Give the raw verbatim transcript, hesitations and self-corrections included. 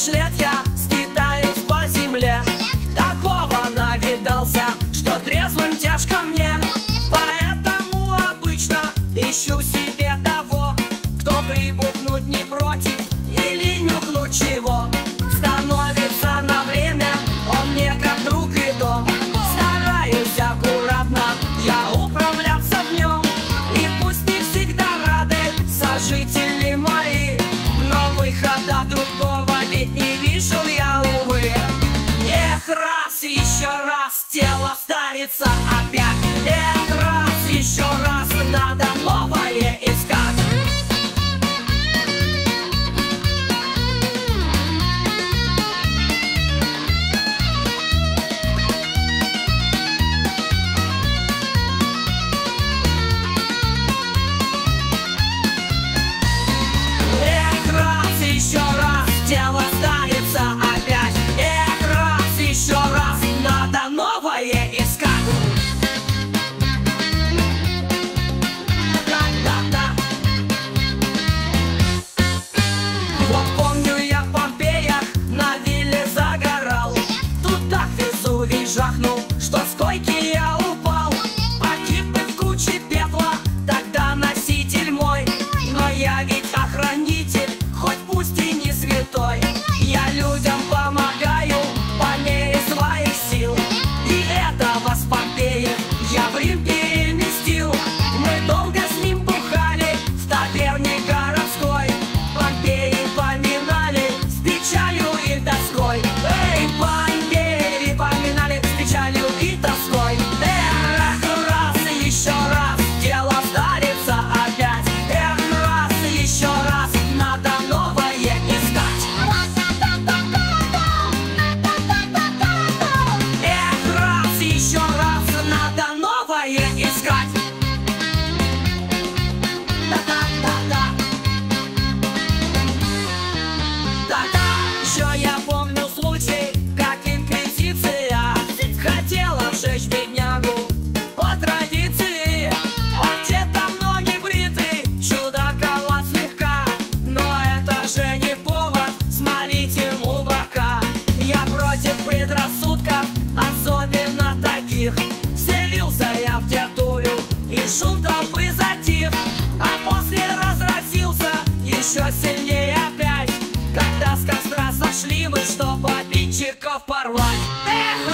тысяч лет я скитаюсь по земле. Такого навидался, что трезвым тяжко мне. Поэтому обычно ищу себе того, кто прибухнуть не против или нюхнуть чего. Становится на время он мне как друг и дом. Стараюсь аккуратно я управляться в нем. И пусть не всегда рады сожители мои, но выхода другого ведь не вижу я, увы. Эх, раз, еще раз тело старится опять. Эх, раз, еще раз надо новое искать. Еще раз тело старится опять. Эх, раз, еще раз надо новое искать. Да-да-да. Вот помню я в Помпеях на вилле загорал. Тут так Везувий жахнул, что с койки я упал. Погиб в куче пепла тогда носитель мой. Но я ведь охранитель, хоть пусть и не святой. Я людям помогаю по мере своих сил. И этого с Помпеи я в Рим переместил. Мы долго с ним бухали в таверне городской. Помпеи поминали с печалью и тоской. Эй, Помпеи поминали с печалью и тоской. Эх, раз, еще раз дело старится опять. Эх, раз, еще раз надо новое искать. Эх, раз, еще раз надо новое искать. Да-да-да-да. Да-да. Еще я помню случай, как инквизиция хотела сжечь беднягу по традиции. Он где-то ноги бритый, чудаковат слегка, но это же не повод смолить ему бока. Я против предрассудков, особенно таких. Вселился я в тетую, и шум толпы затих. А после разразился еще сильнее опять, когда с костра сошли мы, чтоб обидчиков порвать. Эх,